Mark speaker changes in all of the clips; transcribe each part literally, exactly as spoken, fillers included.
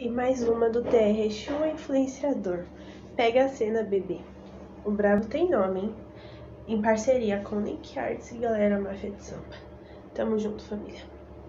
Speaker 1: E mais uma do T R Shua Influenciador. Pega a cena, bebê. O brabo tem nome, hein? Em parceria com Nick Arts e Galera Máfia de Sampa. Tamo junto, família.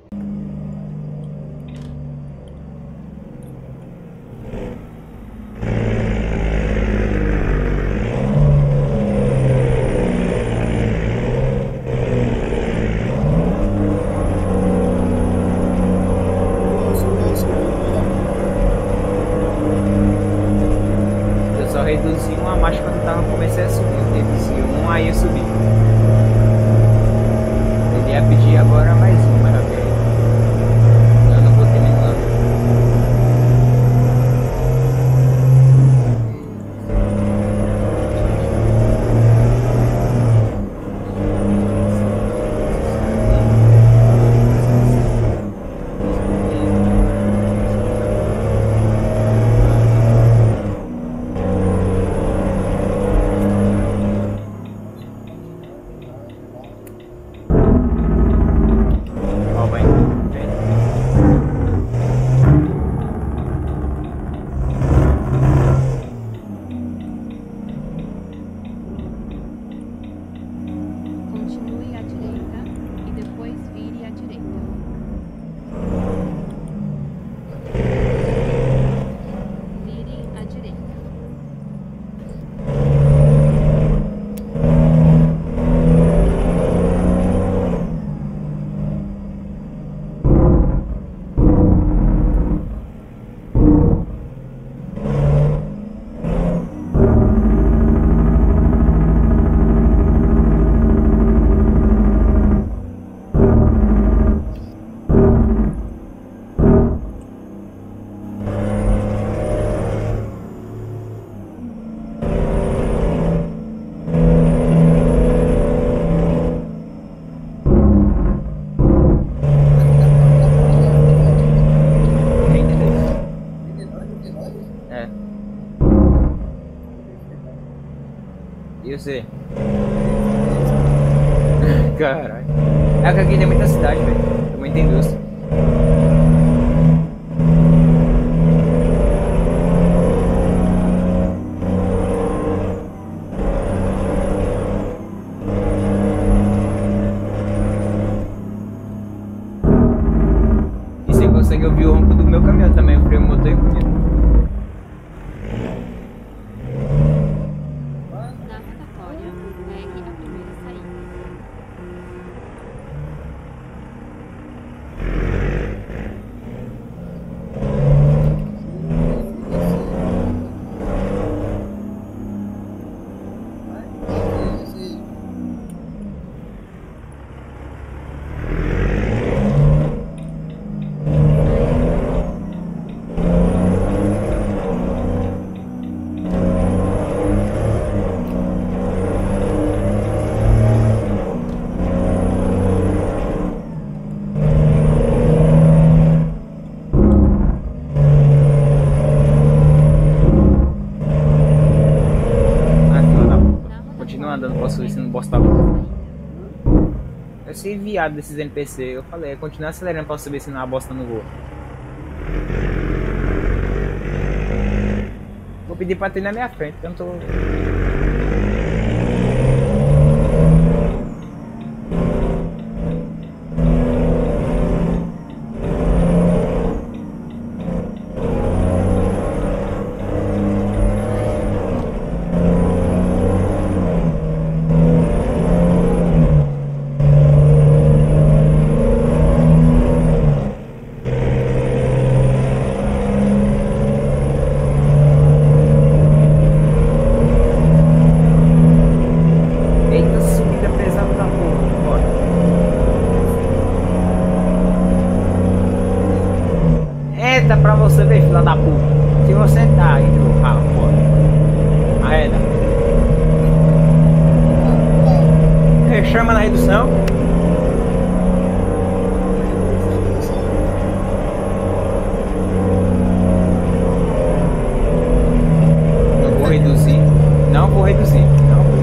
Speaker 2: Reduzi uma marcha quando tava comecei a subir. Eu reduzi um, aí eu subi. Ele ia pedir agora mais um, mas eu não vou ter nenhum. E você? Caralho. É que aqui tem muita cidade, velho. Tem muita indústria. E você consegue ouvir o ronco do meu caminhão também, o freio motor e o comigo. Andando, posso ver se não posso estar bom. Eu sei viado desses N P C. Eu falei, continuar acelerando pra saber se não a bosta não voa. Vou pedir pra ter na minha frente, porque eu não tô. Eita pra você ver, filha da puta. Se você tá entre o carro, pô. Arreda. Chama na redução. Não vou reduzir. Não vou reduzir. Não vou.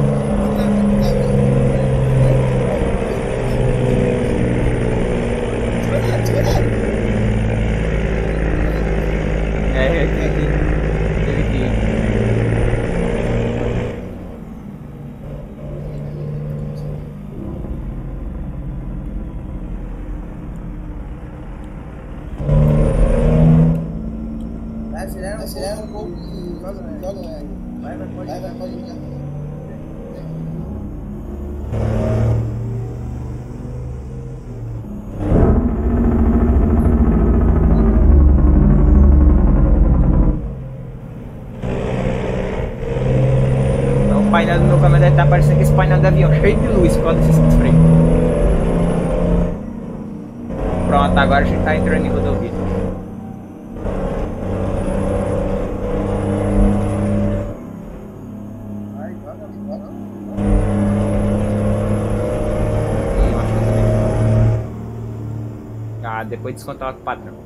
Speaker 3: acelera um pouco e joga leve. Vai, vai, pode vai, pode ligar.
Speaker 2: O painel do meu caminhão tá parecendo esse painel do avião, cheio de luz por causa desses freios. Pronto, agora a gente tá entrando em rodovia.
Speaker 3: Vai, joga, joga.
Speaker 2: Ah, depois descontar o patrão.